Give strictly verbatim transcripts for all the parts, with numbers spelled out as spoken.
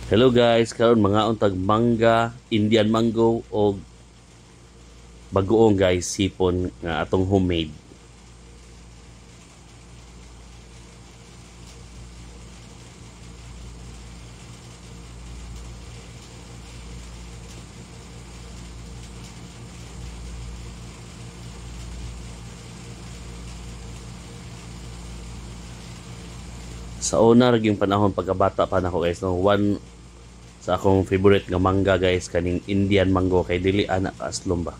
Hello guys, karon mga untag mangga, Indian mango o bagoong guys sipon nga atong homemade. Sa una yung panahon pagkabata pa nako guys, no, one sa akong favorite nga mangga guys kaning Indian mango kay dili ana kaaslom ba.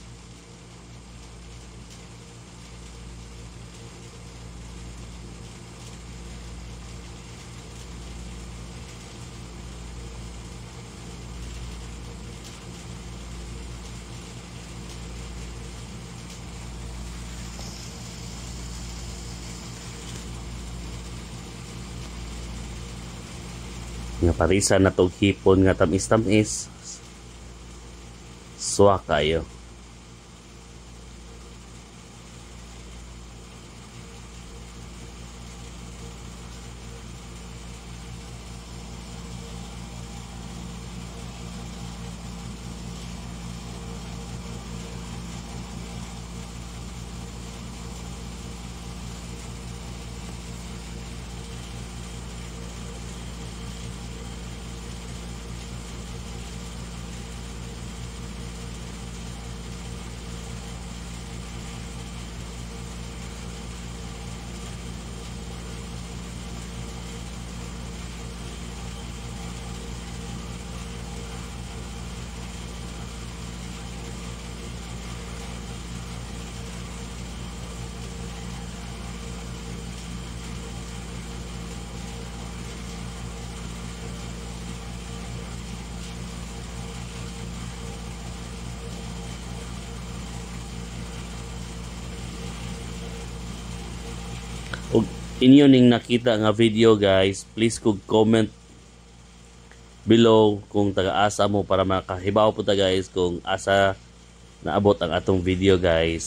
Nga parisa na tog hipon nga tamis-tamis. Suwa kayo. Ug inyo ning nakita nga video guys, please kog comment below kung taga-asa mo para makahibaw po ta guys kung asa naabot ang atong video guys.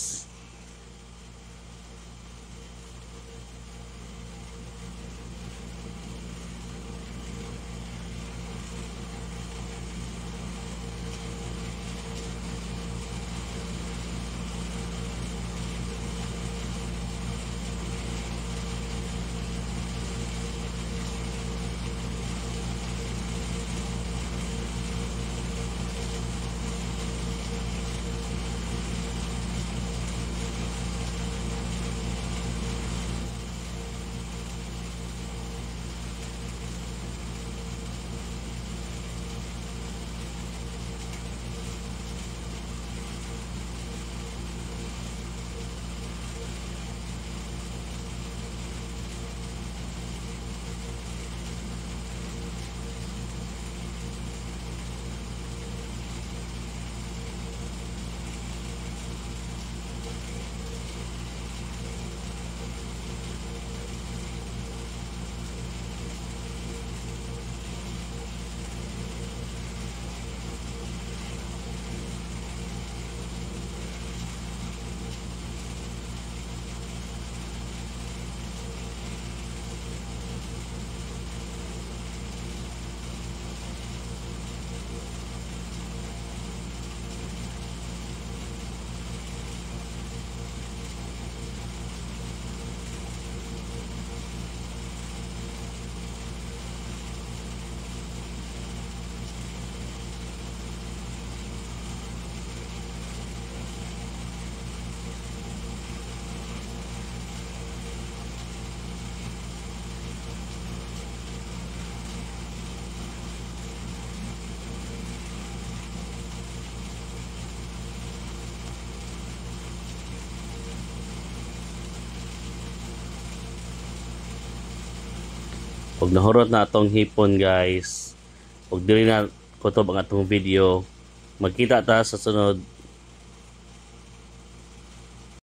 Pag nahurot na atong hipon guys, pag dili na kutob ang atong video, magkita ta sa sunod.